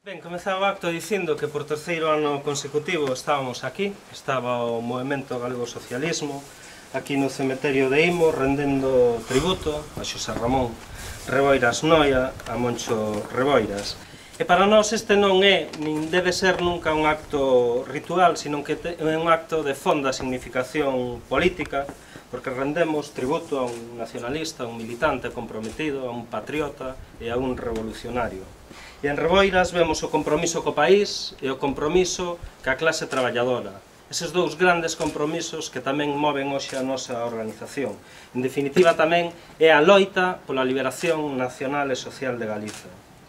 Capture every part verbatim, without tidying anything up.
Ben, comezaba o acto dicindo que por terceiro ano consecutivo estábamos aquí, estaba o Movemento Galego Socialismo, aquí no cemiterio de Imos, rendendo tributo a Xosé Ramón Reboiras Noia, a Moncho Reboiras. E para nós este non é, nin debe ser nunca un acto ritual, sino que é un acto de fonda significación política, porque rendemos tributo a un nacionalista, a un militante comprometido, a un patriota e a un revolucionario. E en Reboiras vemos o compromiso co país e o compromiso ca clase traballadora. Eses dous grandes compromisos que tamén moven hoxe a nosa organización. En definitiva tamén é a loita pola liberación nacional e social de Galiza.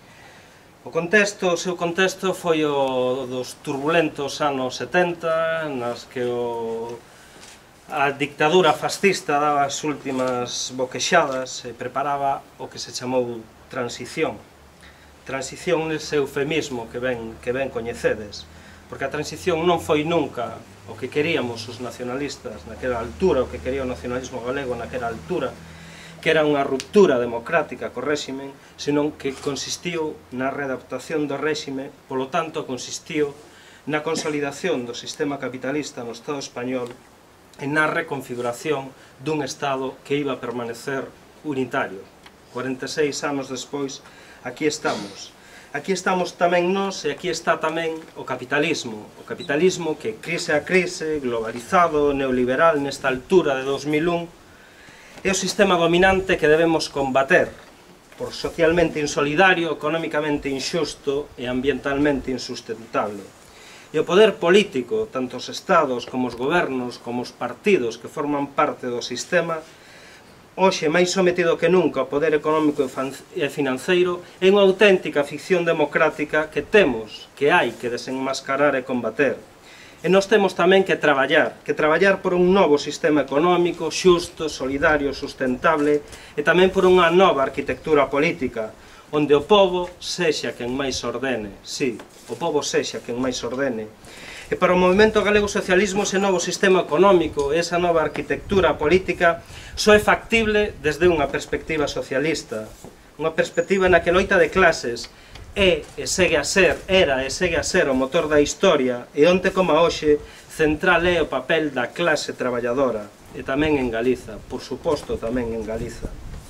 O contexto, o seu contexto foi o dos turbulentos anos setenta, nas que o, a dictadura fascista daba as últimas boquexadas e preparaba o que se chamou transición. Transición nese eufemismo que ben, que ben coñecedes, porque a transición non foi nunca o que queríamos os nacionalistas naquela altura, o que quería o nacionalismo galego naquela altura, que era unha ruptura democrática co réxime, senón que consistiu na readaptación do réxime, polo tanto consistiu na consolidación do sistema capitalista no Estado español e na reconfiguración dun Estado que iba a permanecer unitario. cuarenta e seis anos despois, aquí estamos. Aquí estamos tamén nós e aquí está tamén o capitalismo. O capitalismo que crise a crise, globalizado, neoliberal nesta altura de dos mil un, é o sistema dominante que debemos combater por socialmente insolidario, económicamente inxusto e ambientalmente insustentable. E o poder político, tanto os estados como os gobernos, como os partidos que forman parte do sistema, hoxe máis sometido que nunca ao poder económico e financeiro, é unha auténtica ficción democrática que temos, que hai que desenmascarar e combater. E nós temos tamén que traballar, que traballar por un novo sistema económico xusto, solidario, sustentable e tamén por unha nova arquitectura política, onde o pobo sexa quen máis ordene, sí, o pobo sexa quen máis ordene. E para o Movemento Galego Socialismo ese novo sistema económico, esa nova arquitectura política, só é factible desde unha perspectiva socialista, unha perspectiva na que a loita de clases é e segue a ser, era e segue a ser o motor da historia, e onte como hoxe, central é o papel da clase traballadora, e tamén en Galiza, por suposto tamén en Galiza.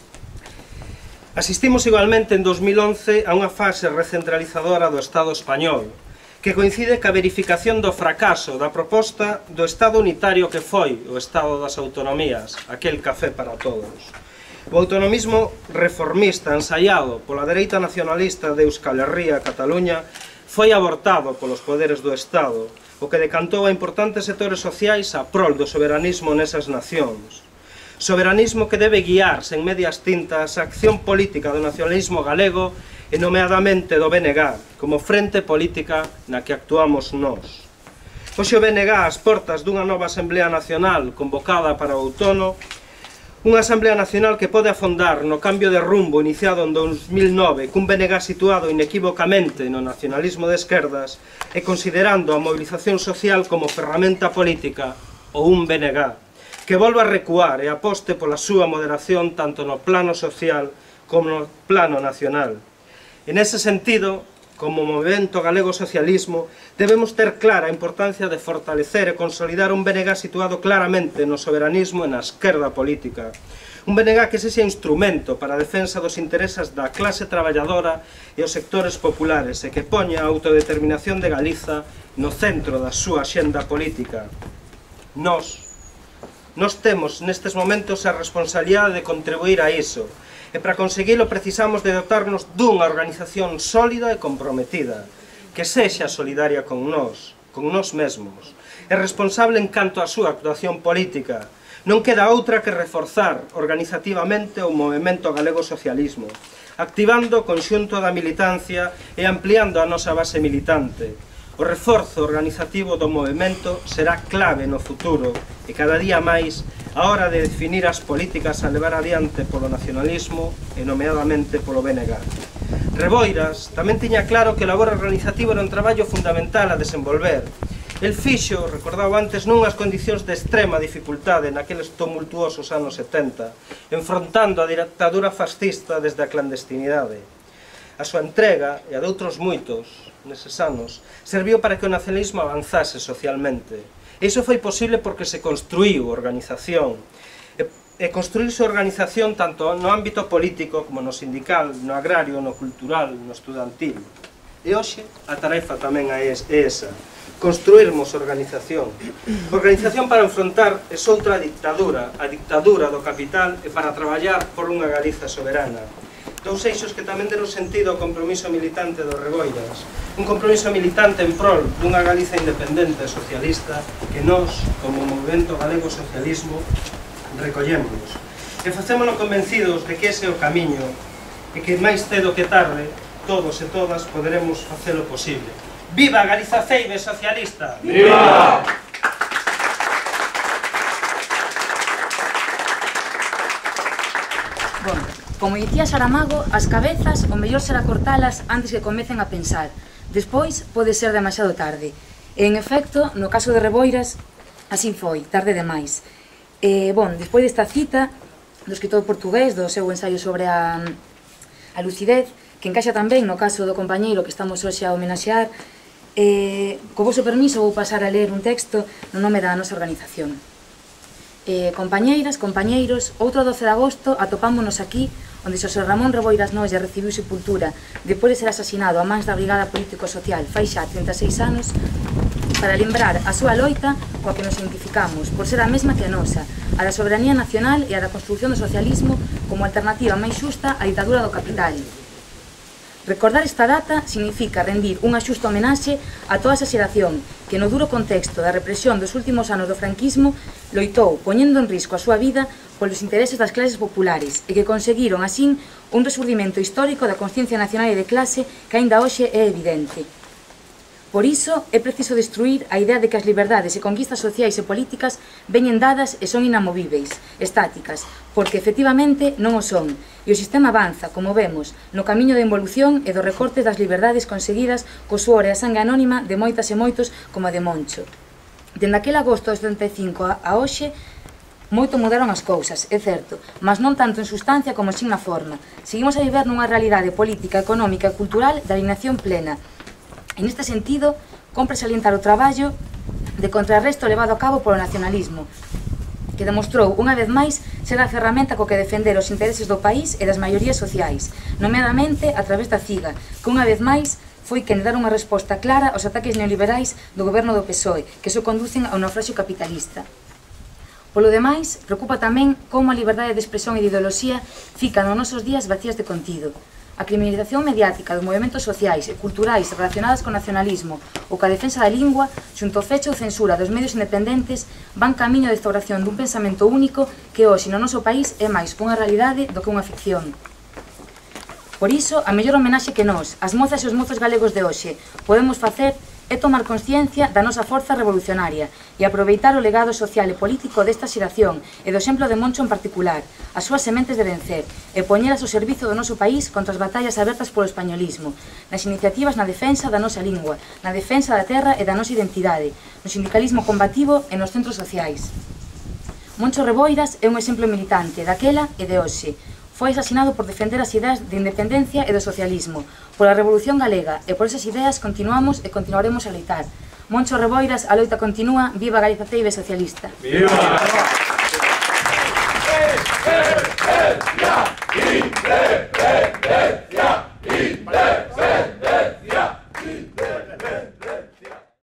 Asistimos igualmente en dos mil once a unha fase recentralizadora do Estado español, que coincide ca verificación do fracaso da proposta do Estado unitario que foi o Estado das Autonomías, aquel café para todos. O autonomismo reformista ensaiado pola dereita nacionalista de Euskal Herria e Cataluña foi abortado polos poderes do Estado, o que decantou a importantes sectores sociais a prol do soberanismo nesas nacións. Soberanismo que debe guiar sen medias tintas a acción política do nacionalismo galego e nomeadamente do B N G, como frente política na que actuamos nós. Hoxe o B N G ás portas dunha nova Asamblea Nacional convocada para o outono, unha Asamblea Nacional que pode afondar no cambio de rumbo iniciado en dos mil nove cun B N G situado inequívocamente no nacionalismo de esquerdas e considerando a movilización social como ferramenta política ou un B N G que volva a recuar e aposte pola súa moderación tanto no plano social como no plano nacional. En ese sentido, como Movemento Galego Socialismo, debemos ter clara a importancia de fortalecer e consolidar un B N G situado claramente no soberanismo e na esquerda política. Un B N G que sexa instrumento para a defensa dos intereses da clase traballadora e os sectores populares e que poña a autodeterminación de Galiza no centro da súa axenda política. Nós, nós temos nestes momentos a responsabilidade de contribuir a iso, e para conseguilo precisamos de dotarnos dunha organización sólida e comprometida, que sexa solidaria con nós, con nós mesmos, e responsable en canto á súa actuación política. Non queda outra que reforzar organizativamente o Movemento Galego Socialismo, activando o conxunto da militancia e ampliando a nosa base militante. O reforzo organizativo do movemento será clave no futuro e cada día máis a hora de definir as políticas a levar adiante polo nacionalismo e nomeadamente polo B N G. Reboiras tamén tiña claro que o labor organizativo era un traballo fundamental a desenvolver. El fixo, recordado antes, nunhas condicións de extrema dificultade naqueles tumultuosos anos setenta, enfrontando a ditadura fascista desde a clandestinidade. A súa entrega, e a de outros moitos neses anos, serviu para que o nacionalismo avanzase socialmente. E iso foi posible porque se construíu organización. E, e construíse organización tanto no ámbito político como no sindical, no agrario, no cultural, no estudantil. E hoxe a tarefa tamén é esa, construirmos organización. Organización para enfrontar esoutra dictadura, a dictadura do capital, e para traballar por unha Galiza soberana. Dous eixos que tamén deron sentido ao compromiso militante dos Reboiras, un compromiso militante en prol dunha Galiza independente e socialista que nós, como movimento galego socialismo, recollemos. E facémolo convencidos de que ese é o camiño e que máis cedo que tarde, todos e todas, poderemos facelo posible. Viva a Galiza Ceibe socialista! Viva! Bom, como dicía Saramago, as cabezas o mellor será cortalas antes que comecen a pensar. Despois pode ser demasiado tarde. E, en efecto, no caso de Reboiras, así foi, tarde demais. E, bon, despois desta cita do escritor portugués, do seu ensaio sobre a, a lucidez, que encaixa tamén no caso do compañeiro que estamos hoxe a homenaxear, e, co vosso permiso vou pasar a ler un texto no nome da nosa organización. Eh, compañeiras, compañeiros, outro doce de agosto atopámonos aquí onde Xosé Ramón Reboiras Noia recibiu sepultura depois de ser asasinado a mans da Brigada Político-Social fai xa trinta e seis anos, para lembrar a súa loita coa que nos identificamos por ser a mesma que a nosa, a da soberanía nacional e a da construción do socialismo como alternativa máis xusta á ditadura do capital. Recordar esta data significa rendir unha xusta homenaxe a toda esa xeración que no duro contexto da represión dos últimos anos do franquismo loitou, poñendo en risco a súa vida polos intereses das clases populares e que conseguiron, así, un resurdimento histórico da consciencia nacional e de clase que aínda hoxe é evidente. Por iso, é preciso destruir a idea de que as liberdades e conquistas sociais e políticas veñen dadas e son inamovíveis, estáticas, porque efectivamente non o son, e o sistema avanza, como vemos, no camiño de involución e do recorte das liberdades conseguidas co suor e a sangue anónima de moitas e moitos como a de Moncho. Dende aquel agosto de setenta e cinco a hoxe, moito mudaron as cousas, é certo, mas non tanto en sustancia como sin na forma. Seguimos a viver nunha realidade política, económica e cultural de alineación plena. En este sentido, compre salientar o traballo de contrarresto levado a cabo polo nacionalismo, que demostrou unha vez máis ser a ferramenta co que defender os intereses do país e das maiorías sociais, nomeadamente a través da CIGA, que unha vez máis foi quen dar unha resposta clara aos ataques neoliberais do goberno do P S O E, que só conducen ao naufraxio capitalista. Polo demais, preocupa tamén como a liberdade de expresión e de ideoloxía fica nos nosos días vacías de contido. A criminalización mediática dos movimentos sociais e culturais relacionadas co nacionalismo ou coa defensa da lingua, xunto ao fecho ou censura dos medios independentes, van camiño de instauración dun pensamento único que hoxe no noso país é máis unha realidade do que unha ficción. Por iso, a mellor homenaxe que nós, as mozas e os mozos galegos de hoxe, podemos facer é tomar consciencia da nosa forza revolucionaria e aproveitar o legado social e político desta xeración e do exemplo de Moncho en particular, as súas sementes de vencer, e poñelas ao servizo do noso país contra as batallas abertas polo españolismo, nas iniciativas na defensa da nosa lingua, na defensa da terra e da nosa identidade, no sindicalismo combativo e nos centros sociais. Moncho Reboiras é un exemplo militante daquela e de hoxe. Foi asasinado por defender as ideas de independencia e do socialismo, pola Revolución Galega, e por esas ideas continuamos e continuaremos a loitar. Moncho Reboiras, a loita continúa, viva Galiza Ceibe socialista. Viva! Independencia! Independencia! Independencia! Independencia!